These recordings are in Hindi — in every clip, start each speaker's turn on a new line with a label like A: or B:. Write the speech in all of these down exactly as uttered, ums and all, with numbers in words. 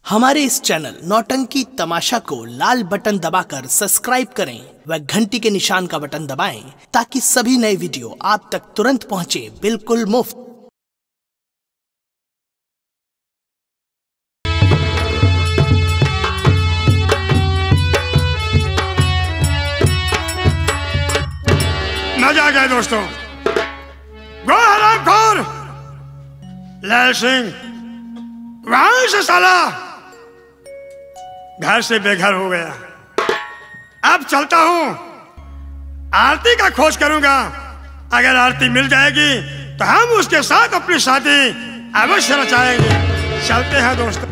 A: हमारे इस चैनल नौटंकी तमाशा को लाल बटन दबाकर सब्सक्राइब करें व घंटी के निशान का बटन दबाएं ताकि सभी नए वीडियो आप तक तुरंत पहुंचे बिल्कुल मुफ्त।
B: मजा आ गया दोस्तों। गो हरामखोर लाल सिंह वहां से साला घर से बेघर हो गया। अब चलता हूं, आरती का खोज करूंगा। अगर आरती मिल जाएगी तो हम उसके साथ अपनी शादी अवश्य रचाएंगे। चलते हैं दोस्तों।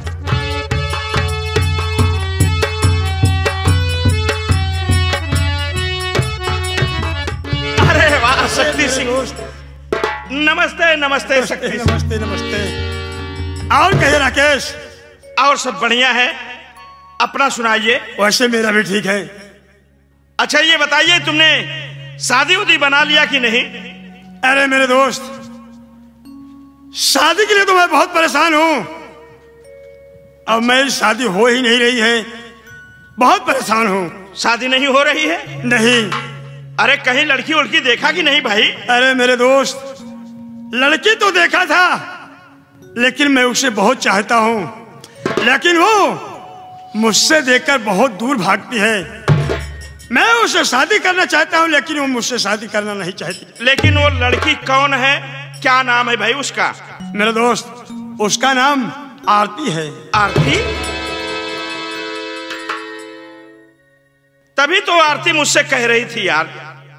C: अरे वाह शक्ति सिंह, नमस्ते नमस्ते शक्ति,
B: नमस्ते नमस्ते। और कहे राकेश?
C: और सब बढ़िया है, अपना सुनाइए।
B: वैसे मेरा भी ठीक है।
C: अच्छा ये बताइए तुमने शादी उदी बना लिया कि नहीं?
B: अरे मेरे दोस्त, शादी के लिए तो मैं बहुत परेशान हूं। अब मेरी शादी हो ही नहीं रही है, बहुत परेशान हूं।
C: शादी नहीं हो रही है?
B: नहीं।
C: अरे कहीं लड़की उड़की देखा कि नहीं भाई?
B: अरे मेरे दोस्त, लड़की तो देखा था, लेकिन मैं उसे बहुत चाहता हूं। लेकिन वो मुझसे देखकर बहुत दूर भागती है। मैं उसे शादी करना चाहता हूं, लेकिन वो मुझसे शादी करना नहीं चाहती।
C: लेकिन वो लड़की कौन है, क्या नाम है भाई उसका?
B: मेरे दोस्त, उसका नाम आरती है।
C: आरती? तभी तो आरती मुझसे कह रही थी यार।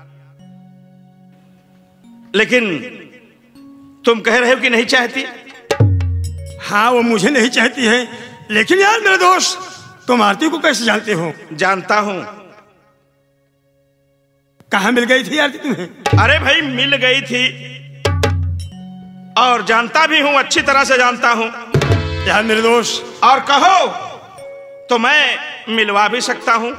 C: लेकिन तुम कह रहे हो कि नहीं चाहती?
B: हाँ, वो मुझे नहीं चाहती है। लेकिन यार मेरे दोस्त, तुम आरती को कैसे जानते हो?
C: जानता हूं।
B: कहाँ मिल गई थी आरती तुम्हें?
C: अरे भाई मिल गई थी, और जानता भी हूं, अच्छी तरह से जानता हूं
B: यार मेरे दोस्त।
C: और कहो तो मैं मिलवा भी सकता हूं।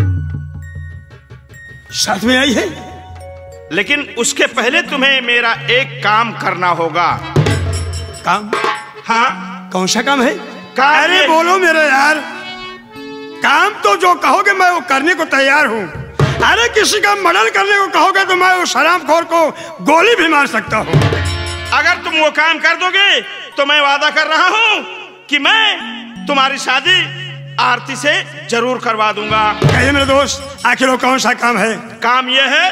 B: साथ में आई है?
C: लेकिन उसके पहले तुम्हें मेरा एक काम करना होगा।
B: काम?
C: हाँ।
B: कौन सा काम है?
C: काम?
B: अरे बोलो मेरे यार। काम तो जो कहोगे मैं वो करने को तैयार हूँ। अरे किसी का मर्डर करने को कहोगे तो मैं उस हरामखोर को गोली भी मार सकता हूँ।
C: अगर तुम वो काम कर दोगे तो मैं वादा कर रहा हूँ कि मैं तुम्हारी शादी आरती से जरूर करवा दूंगा।
B: कहिए मेरे दोस्त, आखिर वो कौन सा काम है?
C: काम ये है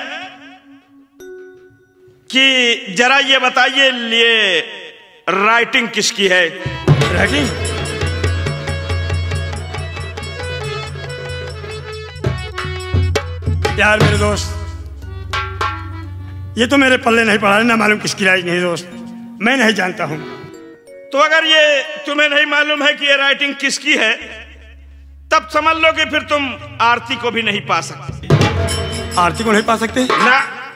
C: कि जरा ये बताइए, ये राइटिंग किसकी है?
B: राइटिंग? यार मेरे दोस्त, ये तो मेरे पल्ले नहीं पड़ा, ना मालूम किसकी राइटिंग है दोस्त। मैं नहीं जानता हूं।
C: तो अगर ये तुम्हें नहीं मालूम है कि ये राइटिंग किसकी है, तब समझ लो कि फिर तुम आरती को भी नहीं पा सकते।
B: आरती को नहीं पा सकते
C: ना?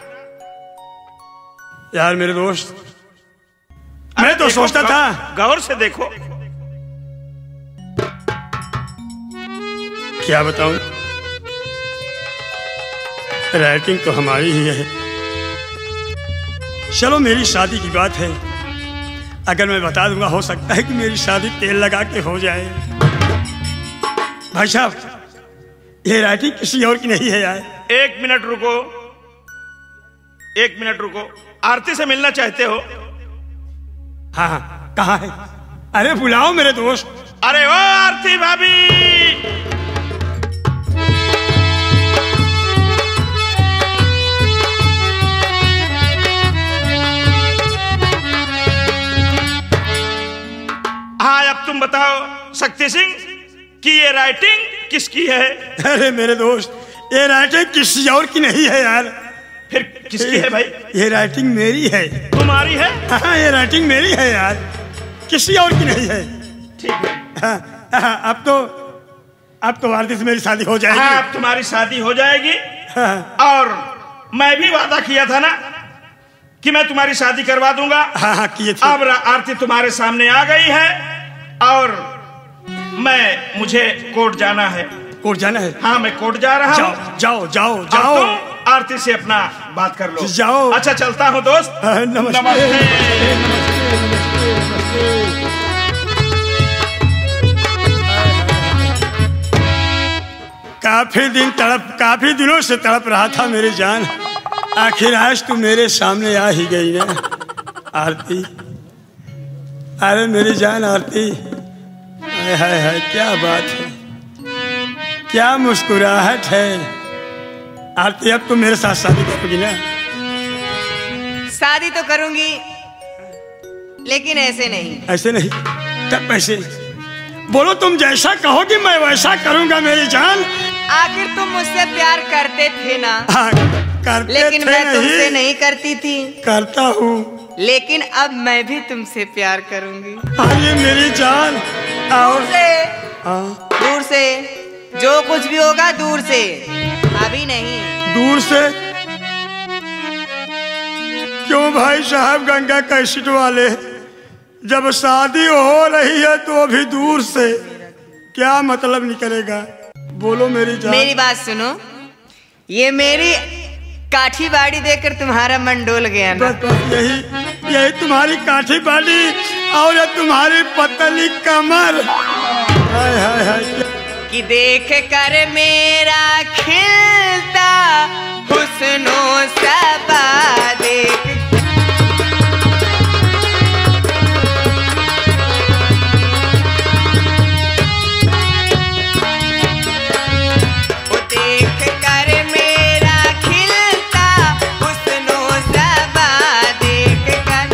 B: यार मेरे दोस्त, मैं तो सोचता था।
C: गौर से देखो।
B: क्या बताऊं, राइटिंग तो हमारी ही है। चलो मेरी शादी की बात है, अगर मैं बता दूंगा हो सकता है कि मेरी शादी तेल लगा के हो जाए। भाई साहब, ये राइटिंग किसी और की नहीं है यार।
C: एक मिनट रुको, एक मिनट रुको। आरती से मिलना चाहते हो?
B: हाँ हाँ, कहाँ है? अरे बुलाओ मेरे दोस्त।
C: अरे ओ आरती भाभी, हाँ अब तुम बताओ शक्ति सिंह कि ये राइटिंग किसकी है?
B: अरे मेरे दोस्त, ये राइटिंग किसी और की नहीं है यार।
C: फिर किसकी है भाई?
B: ये राइटिंग मेरी है।
C: तुम्हारी है?
B: हाँ, ये राइटिंग मेरी है यार, किसी और की नहीं है।
C: ठीक है।
B: हाँ, हाँ, अब तो अब तो आरती से मेरी शादी हो जाएगी।
C: हाँ, अब तुम्हारी शादी हो जाएगी।
B: हाँ,
C: और मैं भी वादा किया था ना कि मैं तुम्हारी शादी करवा दूंगा।
B: हाँ, हाँ, किए थे।
C: अब आरती तुम्हारे सामने आ गई है और मैं मुझे कोर्ट जाना है।
B: कोर्ट जाना है?
C: हाँ, मैं कोर्ट जा रहा हूँ।
B: जाओ जाओ जाओ जाओ।
C: तुम आरती से अपना बात कर लो।
B: जाओ।
C: अच्छा चलता हूँ दोस्त।
B: नमस्ते,
C: नमस्ते,
B: नमस्ते, नमस्ते। काफी दिन तड़प काफी दिनों से तड़प रहा था मेरी जान। आखिर आज तू मेरे सामने आ ही गई ना आरती। अरे मेरी जान आरती, हाय हाय हाय क्या बात है, क्या मुस्कुराहट है। आरती अब तुम मेरे साथ शादी करोगी ना?
D: शादी तो करूंगी, लेकिन ऐसे नहीं।
B: ऐसे नहीं तब कैसे? बोलो, तुम जैसा कहोगी मैं वैसा करूंगा मेरी जान।
D: आखिर तुम मुझसे प्यार करते थे ना?
B: हाँ, करते
D: लेकिन
B: थे
D: मैं
B: नहीं।
D: तुमसे नहीं करती थी।
B: करता हूँ,
D: लेकिन अब मैं भी तुमसे प्यार करूंगी।
B: हाँ ये मेरी जान। और
D: दूर से,
B: हाँ
D: दूर से, जो कुछ भी होगा दूर से, अभी नहीं।
B: दूर से क्यों भाई साहब गंगा कैसेट वाले? जब शादी हो रही है तो अभी दूर से क्या मतलब निकलेगा? बोलो मेरी जान।
D: मेरी बात सुनो, ये मेरी काठी बाड़ी देखकर तुम्हारा मन डोल गया ना?
B: बस बस यही यही तुम्हारी काठी बाड़ी और ये तुम्हारी पतली कमर। हाय हाय हाय
D: कि देख कर मेरा खिलता हुस्नो सबा देख। वो देख कर मेरा खिलता हुस्नो सबा देख कर।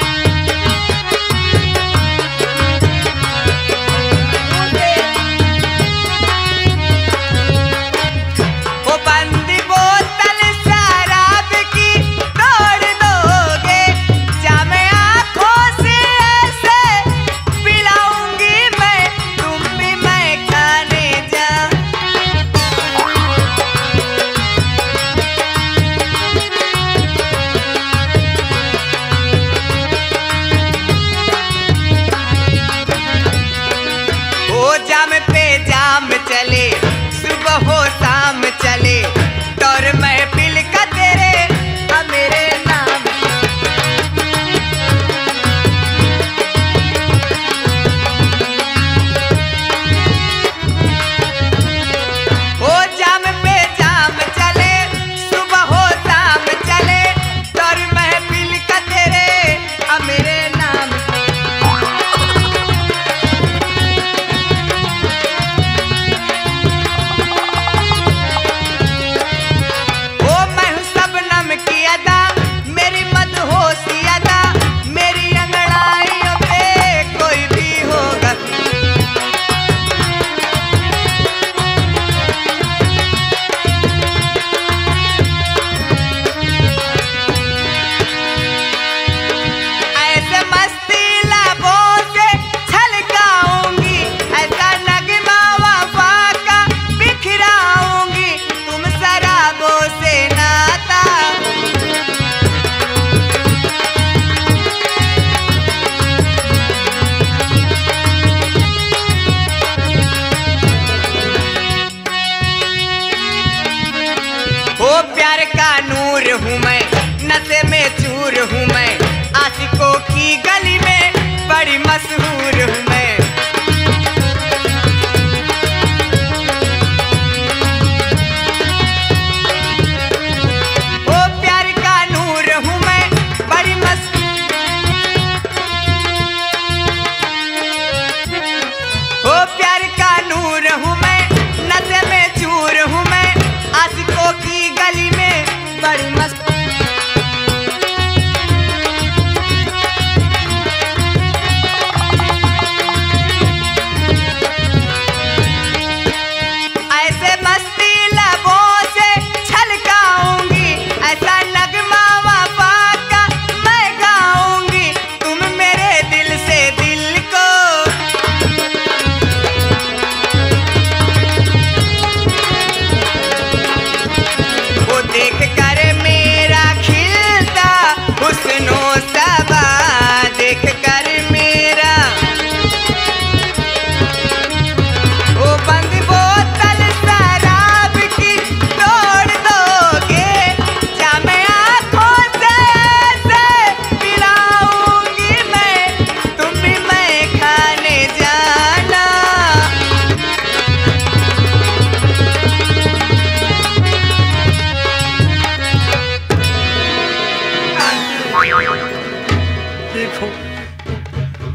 D: वो बंद बोतल शराब की तोड़ दोगे, जाम आँखों से ऐसे पिलाऊंगी मैं, तुम भी मैं खाने जा। वो जाम पे जाम चले, सुबह हो शाम चले, दौर महफिल का तेरे आ मेरे नाम। वो जाम पे जाम चले, सुबह हो शाम चले, दौर महफिल का तेरे आ मेरे नाम। वो मैं हूँ शबनम की अदा, मेरी मदहोशी अदा, मेरी अंगड़ाइयों पे कोई भी होगा। ऐसे मस्ती लबों से छलकाऊंगी, ऐसा नगमा वफा का बिखराऊंगी, तुम शराबों से नाता। ओ प्यार का नूर हूँ मैं, नशे में चूर हूँ मैं, आशिकों की गली में बड़ी मशहूर हूँ मैं। ओ प्यार का नूर हूँ मैं, बड़ी मस ओ प्यार का नूर हूँ मैं, नशे में चूर हूँ मैं, आशिकों की गली में बड़ी मस्त।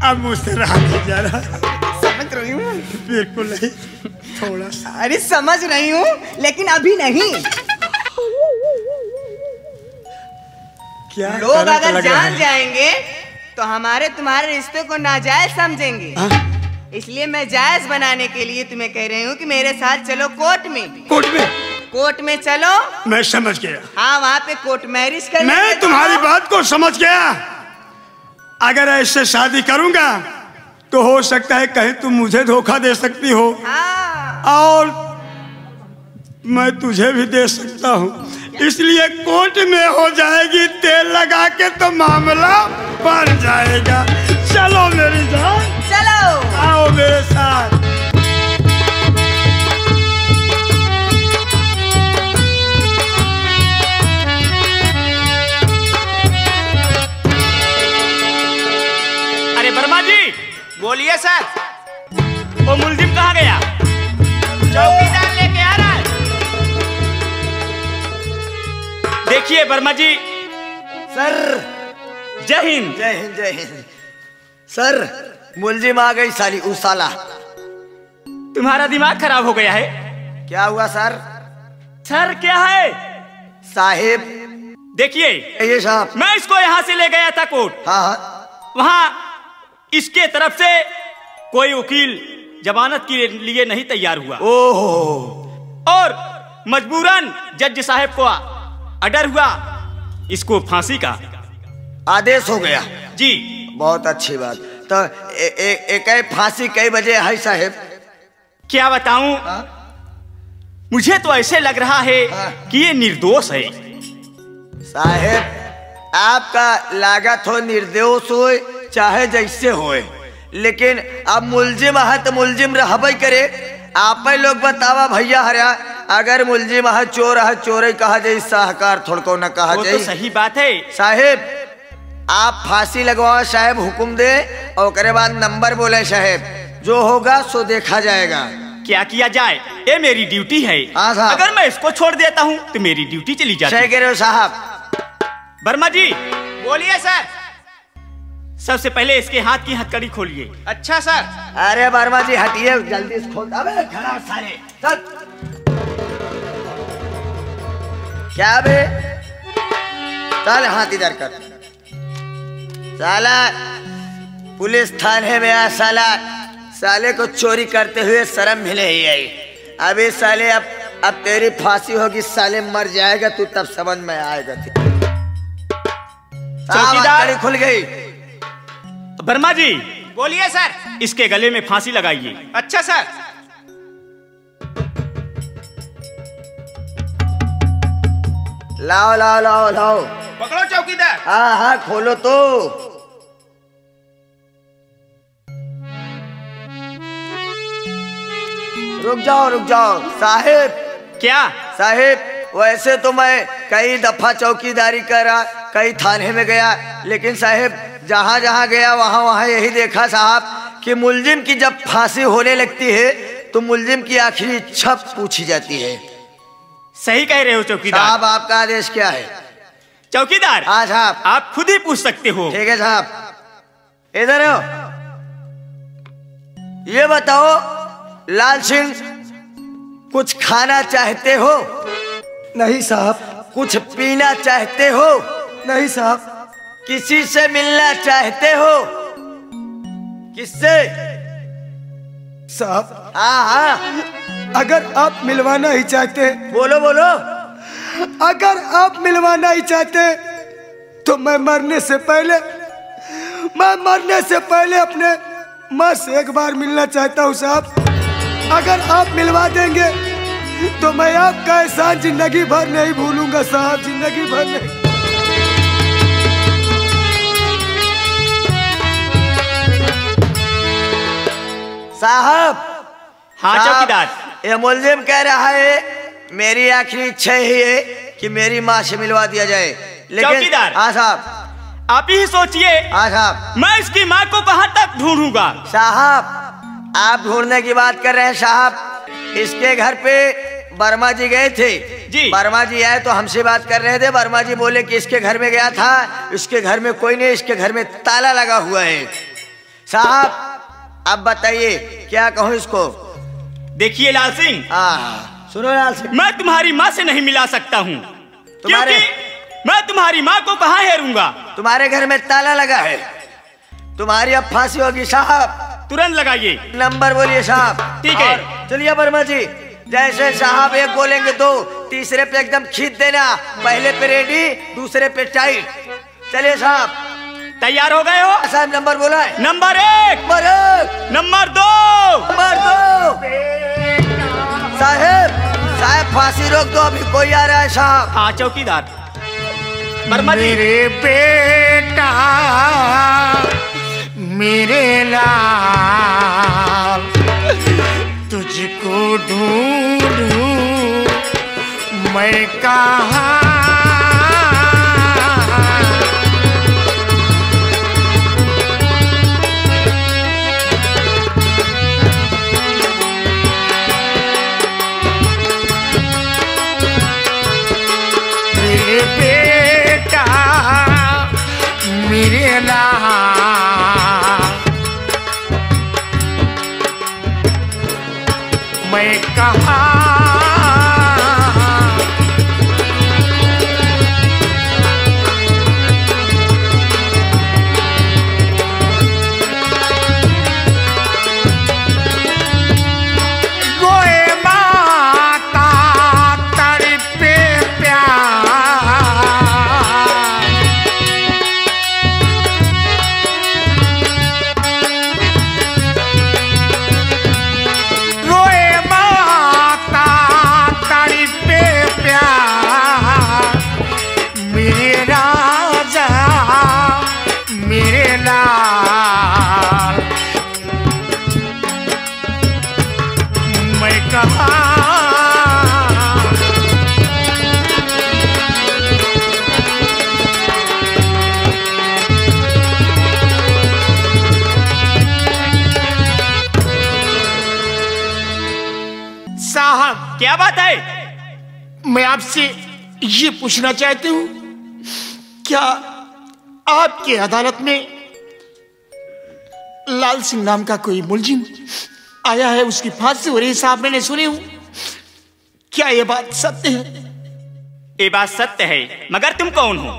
B: अब मुझसे रहा नहीं जा रहा।
D: समझ रही हूँ।
B: बिल्कुल नहीं, थोड़ा सा।
D: अरे समझ रही हूँ लेकिन अभी नहीं।
B: क्या
D: लोग
B: करंट
D: अगर
B: लग रहा
D: जान
B: है?
D: जाएंगे तो हमारे तुम्हारे रिश्ते को नाजायज समझेंगे। इसलिए मैं जायज बनाने के लिए तुम्हें कह रही हूँ कि मेरे साथ चलो कोर्ट में।
B: कोर्ट में?
D: कोर्ट में चलो।
B: मैं समझ गया।
D: हाँ, वहाँ पे कोर्ट मैरिज कर।
B: मैं तुम्हारी बात को समझ गया। अगर ऐसे शादी करूंगा तो हो सकता है कहीं तुम मुझे धोखा दे सकती हो।
D: हाँ।
B: और मैं तुझे भी दे सकता हूँ, इसलिए कोर्ट में हो जाएगी तेल लगा के तो मामला बन जाएगा। चलो मेरी जान,
D: चलो
B: आओ मेरे साथ।
C: अरे वर्मा जी,
E: बोलिए सर।
C: वो मुलजिम कहाँ गया?
E: चौकीदार लेके आ रहा है।
C: देखिए वर्मा जी।
E: सर
C: जय हिंद।
E: जय हिंद जय हिंद। सर मुलजिम आ गई साली उसाला।
C: तुम्हारा दिमाग खराब हो गया है।
E: क्या हुआ सर?
C: सर क्या है?
E: साहिब
C: देखिए,
E: ये साहब।
C: मैं इसको यहाँ से ले गया था कोर्ट।
E: हाँ हाँ।
C: वहाँ इसके तरफ से कोई वकील जमानत के लिए नहीं तैयार हुआ।
E: ओहो।
C: और मजबूरन जज साहब को ऑर्डर हुआ इसको फांसी का
E: आदेश हो गया।
C: जी
E: बहुत अच्छी बात। तो ए, ए, एक ए, फांसी कई बजे है साहब?
C: क्या बताऊं, मुझे तो ऐसे लग रहा है कि ये निर्दोष है।
E: साहब आपका लागत हो निर्दोष हो चाहे जैसे होए, लेकिन अब मुलजिम है तो मुलजिम रहबे करे। आप लोग बतावा भैया हरिया, अगर मुलजिम है चोर है चोर कहा जाए, साहकार थोड़को न कहा
C: वो
E: जाए।
C: तो सही बात है
E: साहेब आप फांसी लगवाओ, साहेब हुक्म दे और उसके बाद नंबर बोले साहेब, जो होगा सो देखा जाएगा।
C: क्या किया जाए, ये मेरी ड्यूटी है।
E: हाँ साहब।
C: अगर मैं इसको छोड़ देता हूँ तो मेरी ड्यूटी चली जाती
E: सही
C: है।
E: कह रहे हो साहब।
C: वर्मा जी
E: बोलिए सर।
C: सबसे पहले इसके हाथ की हथकड़ी खोलिए।
E: अच्छा सर। अरे वर्मा जी हटिए जल्दी से खोल। अबे खड़ा साले चल। क्या बे? चल हाथ इधर कर। साला पुलिस थाने में आ, साला साले को चोरी करते हुए शर्म मिले ही आई। अभी साले अब अब तेरी फांसी होगी, साले मर जाएगा तू, तब समझ में आएगा।
C: चौकीदार
E: खुल गई।
C: वर्मा जी
E: बोलिए सर।
C: इसके गले में फांसी लगाइए।
E: अच्छा सर। लाओ लाओ लाओ लाओ।
C: पकड़ो चौकीदार।
E: हाँ हाँ खोलो तो। रुक जाओ रुक जाओ साहिब।
C: क्या?
E: साहिब वैसे तो मैं कई दफा चौकीदारी करा, कई थाने में गया, लेकिन साहिब जहाँ जहाँ गया वहाँ वहाँ यही देखा साहब कि मुलजिम की जब फांसी होने लगती है तो मुलजिम की आखिरी इच्छा पूछी जाती है।
C: सही कह रहे हो चौकीदार।
E: साहब आपका आदेश क्या है?
C: चौकीदार
E: हाँ साहब।
C: आप खुद ही पूछ सकते हो।
E: ठीक है साहब। इधर हो। ये बताओ लाल सिंह, कुछ खाना चाहते हो?
F: नहीं साहब।
E: कुछ पीना चाहते हो?
F: नहीं साहब।
E: किसी से मिलना चाहते हो? किससे?
F: साहब
E: हाँ हाँ
F: अगर आप मिलवाना ही चाहते,
E: बोलो बोलो।
F: अगर आप मिलवाना ही चाहते तो मैं मरने से पहले मैं मरने से पहले अपने माँ से एक बार मिलना चाहता हूँ साहब। अगर आप मिलवा देंगे तो मैं आपका एहसान जिंदगी भर नहीं भूलूंगा साहब, जिंदगी भर नहीं।
E: साहब।
C: हाँ
E: साहब,
C: चौकीदार।
E: ये मुलजिम कह रहा है मेरी आखिरी इच्छा ही है कि मेरी माँ से मिलवा दिया जाए, लेकिन
C: चौकीदार।
E: हाँ साहब।
C: आप ही सोचिए,
E: हाँ साहब।
C: मैं इसकी माँ को कहाँ तक ढूंढूंगा।
E: साहब आप ढूंढने की बात कर रहे हैं साहब, इसके घर पे वर्मा जी गए थे
C: जी।
E: वर्मा जी आए तो हमसे बात कर रहे थे। वर्मा जी बोले कि इसके घर में गया था, इसके घर में कोई नहीं, इसके घर में ताला लगा हुआ है। साहब अब बताइए क्या कहूँ इसको।
C: देखिए लाल सिंह,
E: हाँ सुनो लाल सिंह,
C: मैं तुम्हारी माँ से नहीं मिला सकता हूँ,
E: तुम्हारे
C: क्योंकि मैं तुम्हारी माँ को कहाँ हेरूंगा।
E: तुम्हारे घर में ताला लगा है, तुम्हारी अब फांसी होगी साहब।
C: तुरंत लगाइए।
E: नंबर बोलिए साहब।
C: ठीक है।
E: और चलिए वर्मा जी, जैसे साहब एक बोलेंगे दो, तीसरे पे एकदम खींच देना, पहले पे रेडी, दूसरे पे टाइट। चलिए साहब,
C: तैयार हो गए हो?
E: साहब नंबर बोला है।
C: नंबर एक,
E: नंबर एक,
C: नंबर दो,
E: नंबर दो। साहब साहब फांसी रोक दो, अभी कोई आ रहा है साहब।
C: हाँ चौकीदार। वर्मा जी,
B: मेरे बेटा मेरे लाल, तुझको ढूंढूं मैं कहाँ। मेरे बेटा मेरे लाल, मैं कहाँ। रोए माता तड़पे प्यार, रोए माता तड़पे प्यार, मेरे राजा मेरे लाल, मैं कहाँ। साहब
C: क्या बात है?
B: मैं आपसे ये पूछना चाहती हूँ, क्या आपके अदालत में लाल सिंह नाम का कोई मुलजिम आया है, उसकी फांसी हो रही साहब, मैंने सुनी हूँ, क्या ये बात सत्य है?
C: ये बात सत्य है, मगर तुम कौन हो?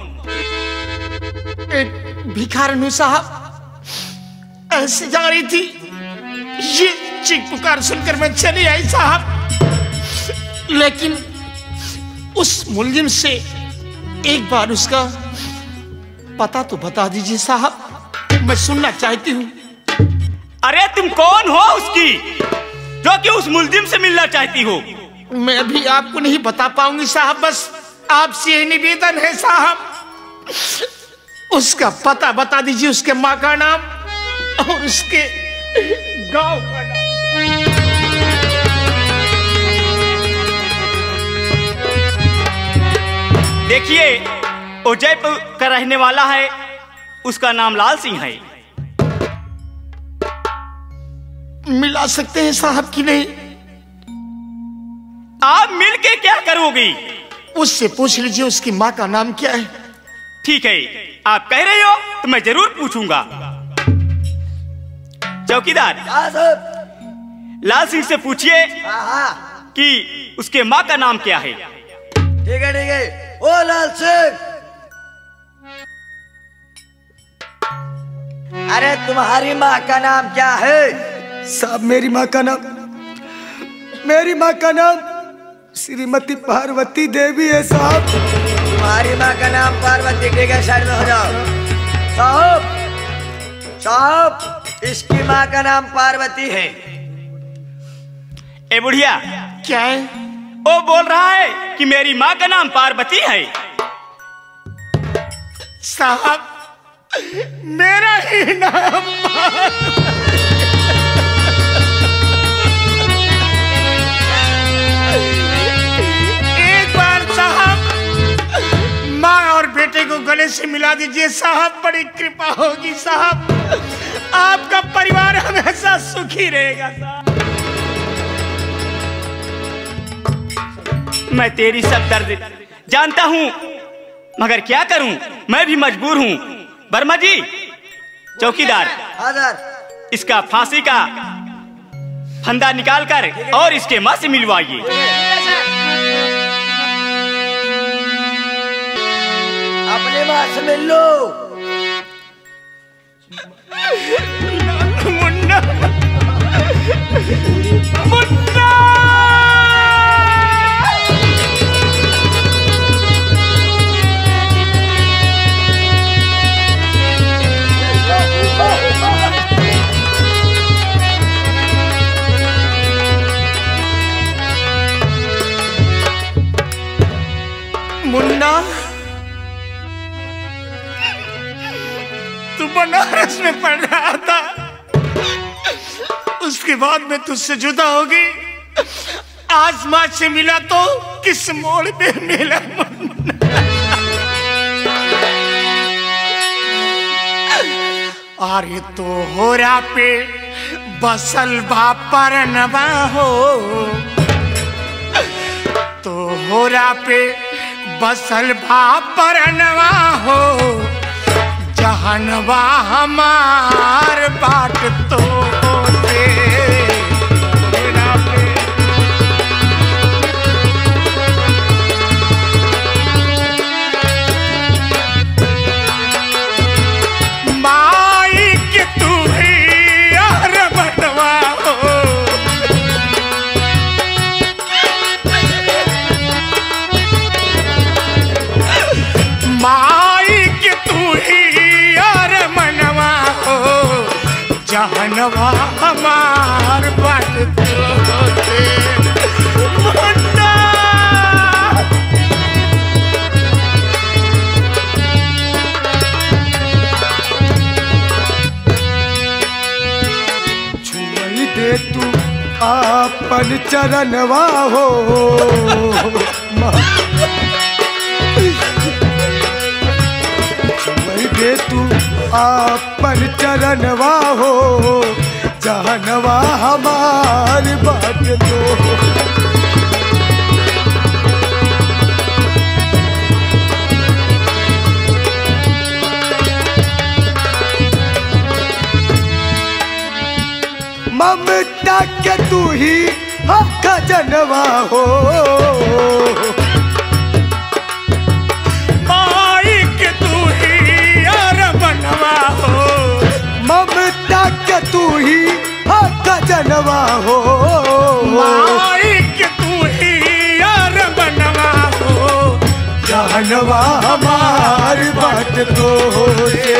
B: एक भिखारन हूँ साहब, ऐसे जा रही थी, ये चीख पुकार सुनकर मैं चली आई साहब, लेकिन उस मुलजिम से एक बार उसका पता तो बता दीजिए साहब, मैं सुनना चाहती हूँ।
C: अरे तुम कौन हो उसकी, जो कि उस मुलजिम से मिलना चाहती हो?
B: मैं अभी आपको नहीं बता पाऊंगी साहब, बस आपसे यही निवेदन है साहब, उसका पता बता दीजिए, उसके माँ का नाम और उसके गांव का नाम।
C: देखिए, उदयपुर का रहने वाला है, उसका नाम लाल सिंह है।
B: मिला सकते हैं साहब कि नहीं?
C: आप मिलके क्या करोगी?
B: उससे पूछ लीजिए उसकी माँ का नाम क्या है।
C: ठीक है, आप कह रहे हो तो मैं जरूर पूछूंगा। चौकीदार,
E: हाँ साहब।
C: लाल सिंह से पूछिए
E: हाँ हाँ
C: कि उसके माँ का नाम क्या है।
E: ठीक है ठीक है। ओ लाल सिंह, अरे तुम्हारी माँ का नाम क्या है?
F: साहब मेरी माँ का नाम मेरी माँ का नाम श्रीमती पार्वती देवी है साहब।
E: तुम्हारी माँ का नाम पार्वती, ठीक है साइड में हो जाओ। साहब साहब इसकी माँ का नाम पार्वती है।
C: ए बुढ़िया,
B: क्या है?
C: वो बोल रहा है कि मेरी माँ का नाम पार्वती है।
B: साहब मेरा ही नाम एक बार साहब माँ और बेटे को गले से मिला दीजिए साहब, बड़ी कृपा होगी साहब, आपका परिवार हमेशा सुखी रहेगा साहब।
C: मैं तेरी सब दर्द जानता हूँ, मगर क्या करूँ, मैं भी मजबूर हूँ। वर्मा जी, चौकीदार,
E: हाँ सर।
G: इसका फांसी का फंदा निकाल कर और इसके मां से मिलवाइए।
E: अपने मां से मिल लो।
C: मुन्ना मुन्ना मुन्ना तू बनारस में पढ़ रहा था, उसके बाद में तुझसे जुदा हो गई। आज माँ से मिला तो किस मोड़ पे मिला मुन्ना। अरे तो होरा पे बसल बापर नवा हो, तो होरा पे बसल बापर नवा हो, जहनवा हमार बाट तो होते होरा पे। माई के तू ही यार बनवा हो, माई के तू ही यार मनवा हो, जहनवा हमार बाट तो होते मुन्ना।
F: छुई दे तू आपन चरणवा हो, छुई दे तू आपन चरणवा हो, जहनवा हमार बाट तो। ममता के तू ही खजनवा हो,
C: माई के तू ही यार बनवा हो,
F: ममता के तू ही खजनवा हो,
C: माई के तू ही यार बनवा हो,
F: जहनवा हमार बाट तो होते।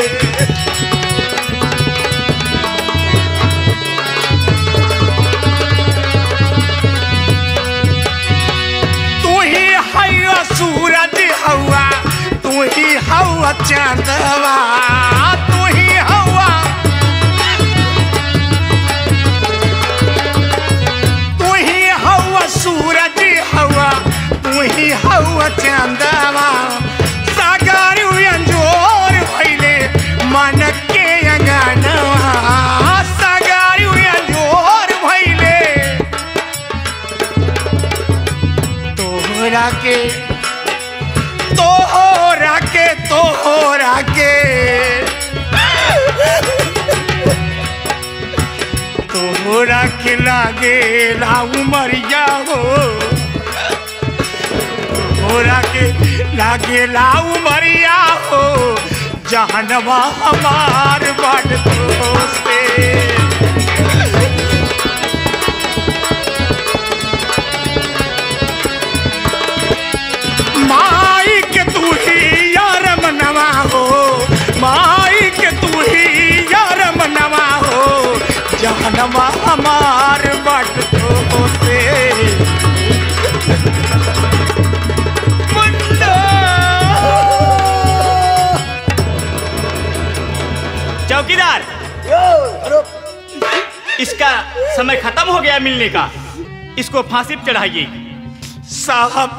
C: सूरज हवा तू ही हवा, चांदवा तू ही हवा, तू ही हवा सूरज हवा, तू ही हवा चांदवा। सागर अंजोर भइले मन के अंगनवा, सागर अंजोर भइले तोहरा के तोहरा के तोहरा के तोहरा के लागे लाऊ मरिया हो, तोहरा के लागे लाऊ मरिया हो, जहनवा हमार बाट तो से। माई के तू ही यार मनवा हो, माई के तू ही यार मनवा हो, जहनवा हमार बाट तो होते मुन्ना।
G: चौकीदार, इसका समय खत्म हो गया मिलने का, इसको फांसी पर चढ़ाइए।
C: साहब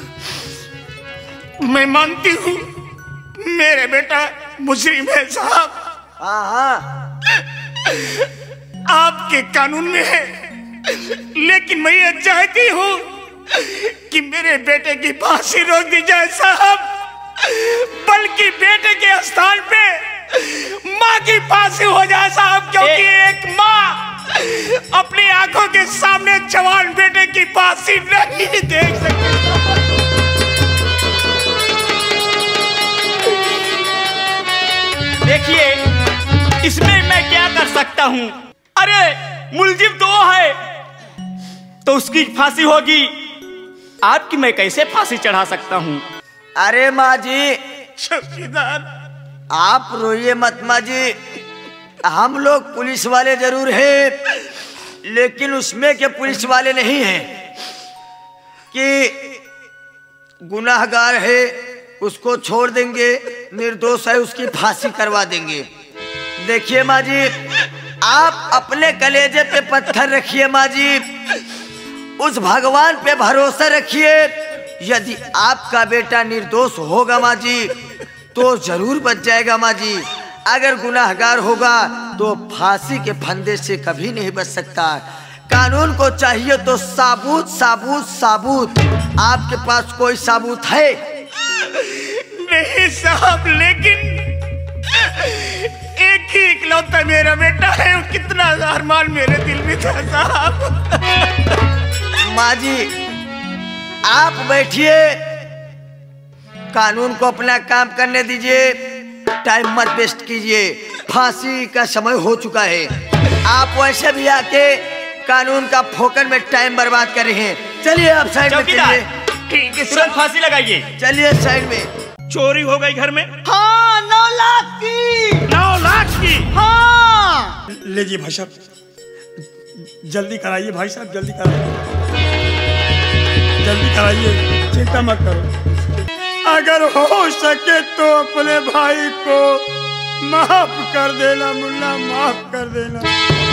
C: मैं मानती हूँ मेरे बेटा मुजरिम है साहब,
E: हाँ हाँ
C: आपके कानून में है, लेकिन मैं ये चाहती हूँ कि मेरे बेटे की फांसी रोक दी जाए साहब, बल्कि बेटे के स्थान पे माँ की फांसी हो जाए साहब, क्योंकि एक माँ अपनी आंखों के सामने जवान बेटे की फांसी नहीं देख सकती।
G: देखिए इसमें मैं क्या कर सकता हूँ। अरे मुलजिम तो वो है तो उसकी फांसी होगी, आपकी मैं कैसे फांसी चढ़ा सकता हूँ।
E: अरे माँ जी,
C: चौकीदार
E: आप रोइए मत माँ जी। हम लोग पुलिस वाले जरूर हैं, लेकिन उसमें के पुलिस वाले नहीं हैं कि गुनाहगार है उसको छोड़ देंगे, निर्दोष है उसकी फांसी करवा देंगे। देखिए माँ जी, आप अपने कलेजे पे पत्थर रखिए माँ जी, उस भगवान पे भरोसा रखिए। यदि आपका बेटा निर्दोष होगा माँ जी तो जरूर बच जाएगा माँ जी, अगर गुनाहगार होगा तो फांसी के फंदे से कभी नहीं बच सकता। कानून को चाहिए तो साबुत साबुत साबुत। आपके पास कोई साबुत है?
C: नहीं साहब, लेकिन एक ही इकलौता मेरा बेटा है, वो कितना अरमान मेरे दिल में था साहब।
E: माँ जी आप बैठिए, कानून को अपना काम करने दीजिए, टाइम मत वेस्ट कीजिए, फांसी का समय हो चुका है। आप वैसे भी आके कानून का फोकन में टाइम बर्बाद कर रहे हैं। चलिए आप साइड में चलिए।
C: ठीक है,
G: तुरंत फांसी लगाइए।
E: चलिए साइड में।
C: चोरी हो गई घर में?
D: हाँ, नौ लाख की।
C: नौ लाख की?
D: हाँ।
B: लीजिए भाई साहब, जल्दी कराइए भाई साहब, जल्दी कराइए, जल्दी कराइए, चिंता मत करो। अगर हो सके तो अपने भाई को माफ कर देना मुन्ना, माफ कर देना।